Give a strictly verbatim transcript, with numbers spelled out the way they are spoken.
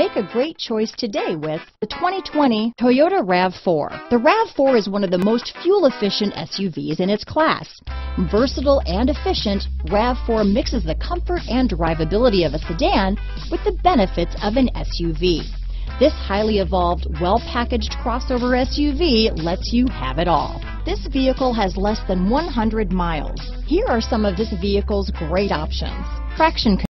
Make a great choice today with the twenty twenty Toyota RAV four. The RAV four is one of the most fuel-efficient S U Vs in its class. Versatile and efficient, RAV four mixes the comfort and drivability of a sedan with the benefits of an S U V. This highly evolved, well-packaged crossover S U V lets you have it all. This vehicle has less than one hundred miles. Here are some of this vehicle's great options: traction control,